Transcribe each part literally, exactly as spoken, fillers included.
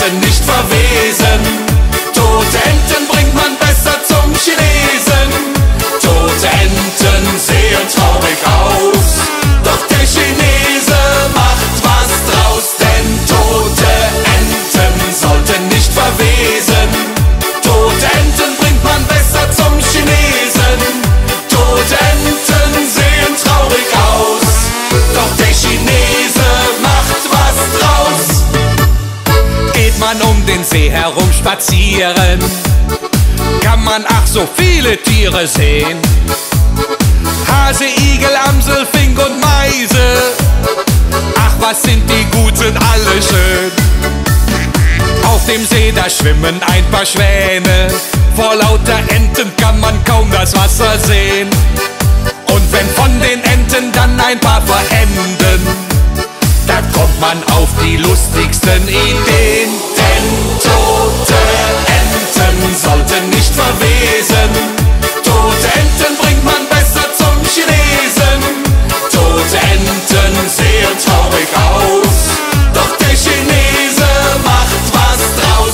sollten nicht verwesen. Tote Enten bringt man besser zum Chinesen. Tote Enten sehen traurig aus, doch der Chinese macht was draus. Denn tote Enten sollten nicht verwesen. Tote Enten bringt man besser zum Chinesen. Tote Enten sehen traurig aus, doch der Chinese macht was draus. Geht man um den See herum spazieren, kann man ach so viele Tiere sehen. Hase, Igel, Amsel, Fink und Meise, ach was sind die Guten alle schön. Auf dem See, da schwimmen ein paar Schwäne, vor lauter Enten kann man kaum das Wasser sehen. Und wenn von den Enten dann ein paar verenden, da kommt man auf die lustigsten Ideen. Denn tote Enten sollten nicht verwesen. Tote Enten bringt man besser zum Chinesen. Tote Enten sehen traurig aus, doch der Chinese macht was draus.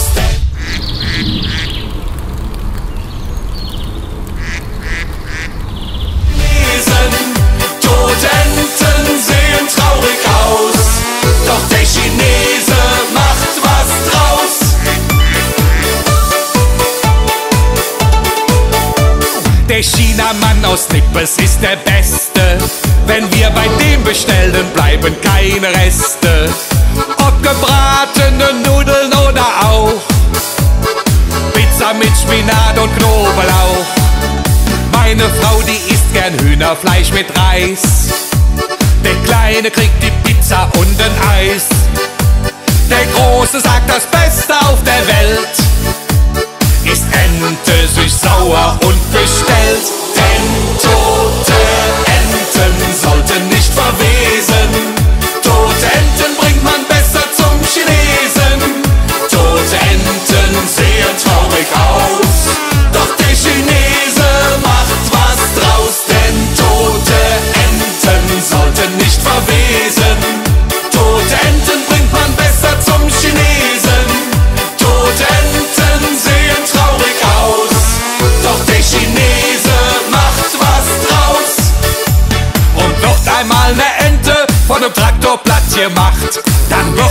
Tote Enten sehen traurig aus, doch der Chinese macht was draus. Der Chinamann aus Nippes ist der Beste. Wenn wir bei dem bestellen, bleiben keine Reste. Ob gebratene Nudeln oder auch Pizza mit Spinat und Knoblauch. Meine Frau, die isst gern Hühnerfleisch mit Reis. Der Kleine kriegt die Pizza und ein Eis. Der Große sagt, das Beste auf der Welt ist Ente, süß-sauer und bestellt. Denn tote Enten sollten nicht verwesen. Tote Enten bringt man besser zum Chinesen. Tote Enten sehen traurig aus, doch der Chinese macht was draus. Denn tote Enten sollten nicht verwesen. Tote Enten bringt man besser zum Chinesen. Tote Enten sehen traurig aus, doch der Chinese macht was draus. Und wird einmal eine Ente von einem Traktor platt gemacht, dann